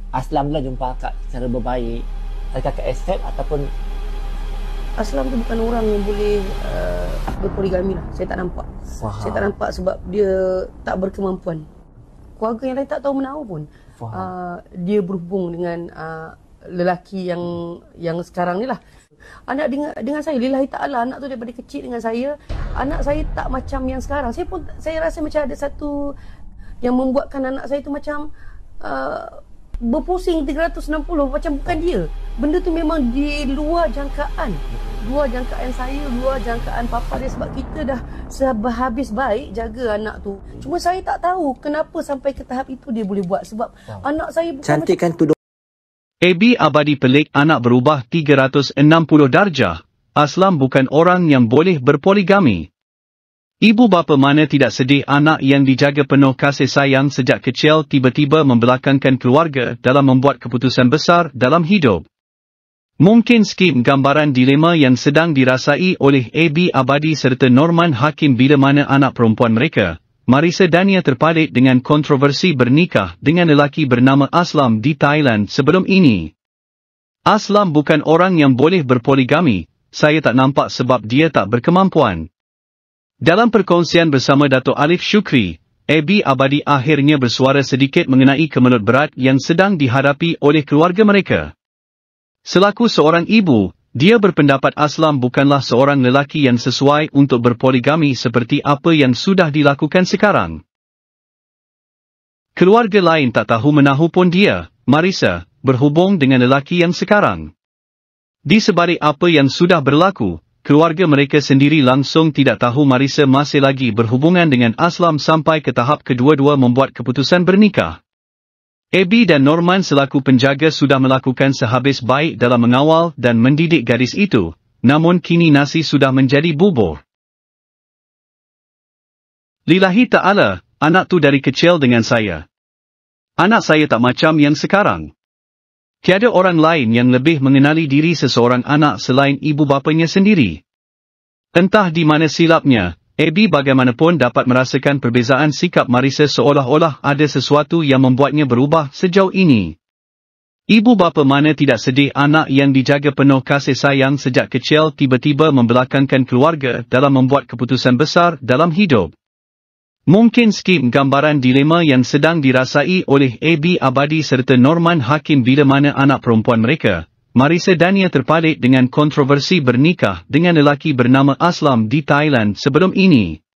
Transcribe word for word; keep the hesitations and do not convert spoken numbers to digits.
Aslam lah jumpa akak secara berbaik, adakah akak accept ataupun Aslam tu bukan orang yang boleh uh, berpoligami lah. Saya tak nampak. Faham. Saya tak nampak sebab dia tak berkemampuan. Keluarga yang lain tak tahu menahu pun. Uh, dia berhubung dengan uh, lelaki yang yang sekarang ni lah. Anak dengan dengan saya, lillahi ta'ala, anak tu daripada kecil dengan saya, anak saya tak macam yang sekarang. Saya pun saya rasa macam ada satu yang membuatkan anak saya tu macam uh, berpusing tiga ratus enam puluh, macam bukan dia. Benda tu memang di luar jangkaan. Luar jangkaan saya, luar jangkaan papa dia, sebab kita dah sehabis baik jaga anak tu. Cuma saya tak tahu kenapa sampai ke tahap itu dia boleh buat, sebab wow. anak saya bukan cantikkan macam... tudung. A B Abadi pelik anak berubah tiga ratus enam puluh darjah. Aslam bukan orang yang boleh berpoligami. Ibu bapa mana tidak sedih anak yang dijaga penuh kasih sayang sejak kecil tiba-tiba membelakangkan keluarga dalam membuat keputusan besar dalam hidup. Mungkin skim gambaran dilema yang sedang dirasai oleh A B Abadi serta Norman Hakim bila mana anak perempuan mereka, Marissa Dania, terpalit dengan kontroversi bernikah dengan lelaki bernama Aslam di Thailand sebelum ini. Aslam bukan orang yang boleh berpoligami, saya tak nampak sebab dia tak berkemampuan. Dalam perkongsian bersama Dato' Alif Shukri, A B Abadi akhirnya bersuara sedikit mengenai kemelut berat yang sedang dihadapi oleh keluarga mereka. Selaku seorang ibu, dia berpendapat Aslam bukanlah seorang lelaki yang sesuai untuk berpoligami seperti apa yang sudah dilakukan sekarang. Keluarga lain tak tahu menahu pun dia, Marissa, berhubung dengan lelaki yang sekarang. Di sebalik apa yang sudah berlaku, keluarga mereka sendiri langsung tidak tahu Marissa masih lagi berhubungan dengan Aslam sampai ke tahap kedua-dua membuat keputusan bernikah. A B dan Norman selaku penjaga sudah melakukan sehabis baik dalam mengawal dan mendidik gadis itu, namun kini nasi sudah menjadi bubur. Lillahi ta'ala, anak tu dari kecil dengan saya. Anak saya tak macam yang sekarang. Tiada orang lain yang lebih mengenali diri seseorang anak selain ibu bapanya sendiri. Entah di mana silapnya, A B bagaimanapun dapat merasakan perbezaan sikap Marissa seolah-olah ada sesuatu yang membuatnya berubah sejauh ini. Ibu bapa mana tidak sedih anak yang dijaga penuh kasih sayang sejak kecil tiba-tiba membelakangkan keluarga dalam membuat keputusan besar dalam hidup. Mungkin skim gambaran dilema yang sedang dirasai oleh A B Abadi serta Norman Hakim bila mana anak perempuan mereka, Marissa Dania, terpalit dengan kontroversi bernikah dengan lelaki bernama Aslam di Thailand sebelum ini.